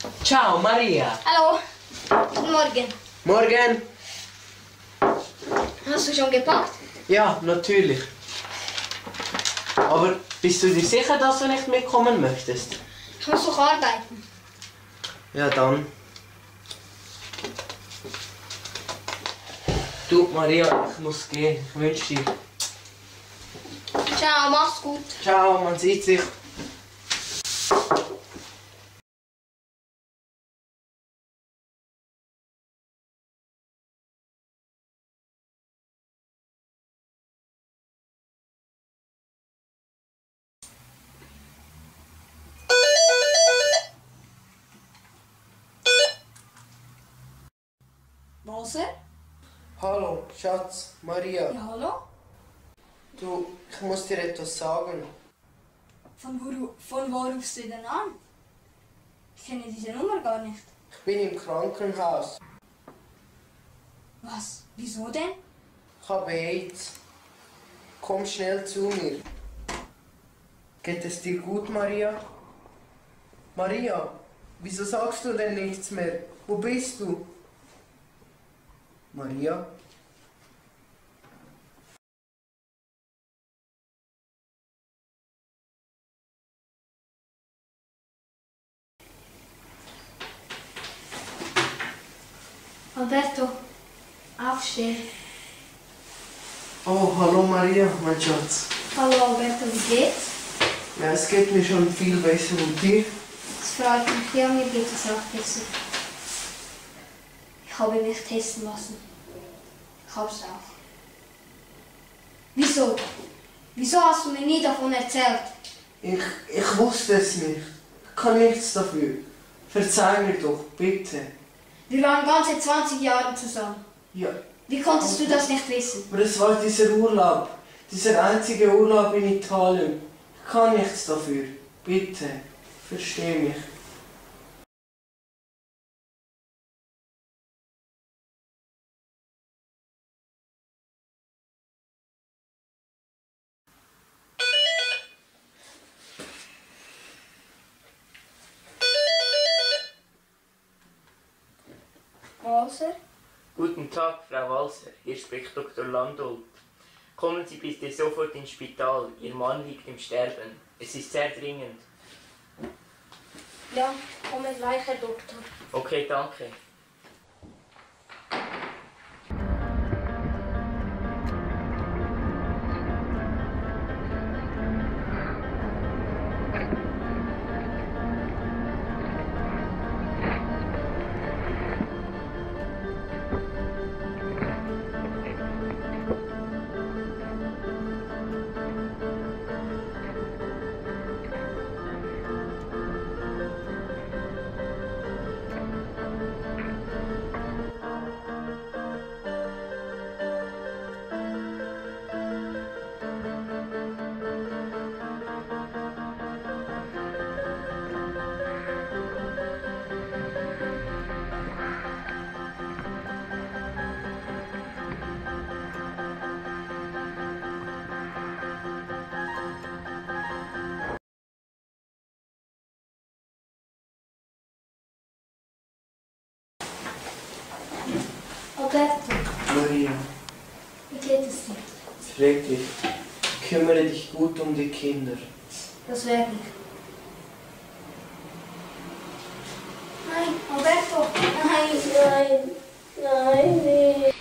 Ciao Maria. Hallo. Guten Morgen. Morgen. Hast du schon gepackt? Ja, natürlich. Aber bist du dir sicher, dass du nicht mitkommen möchtest? Ich muss noch arbeiten. Ja, dann. Du Maria, ich muss gehen. Ich wünsche dir. Ciao, mach's gut. Ciao, man sieht sich. Walser? Hallo, Schatz, Maria. Ja, hallo? Du, ich muss dir etwas sagen. Von wo rufst du denn an? Ich kenne diese Nummer gar nicht. Ich bin im Krankenhaus. Was? Wieso denn? Ich habe AIDS. Komm schnell zu mir. Geht es dir gut, Maria? Maria, wieso sagst du denn nichts mehr? Wo bist du? Maria? Alberto, aufstehen. Oh, hallo Maria, mein Schatz. Hallo Alberto, wie geht's? Ja, es geht mir schon viel besser und dir? Das freut mich, ja, mir geht es auch besser. Ich habe mich testen lassen. Ich hab's auch. Wieso? Wieso hast du mir nie davon erzählt? Ich wusste es nicht. Ich kann nichts dafür. Verzeih mir doch, bitte. Wir waren ganze 20 Jahre zusammen. Ja, Wie konntest du das nicht wissen? aber es war dieser Urlaub. Dieser einzige Urlaub in Italien. Ich kann nichts dafür. Bitte, versteh mich. Walser? Guten Tag, Frau Walser. Hier spricht Dr. Landolt. Kommen Sie bitte sofort ins Spital. Ihr Mann liegt im Sterben. Es ist sehr dringend. Ja, komme gleich, Herr Doktor. Okay, danke. Alberto, Maria, wie geht es dir? schrecklich. Kümmere dich gut um die Kinder. Das werde ich. Nein, Alberto, nein. Nein, nein, nicht.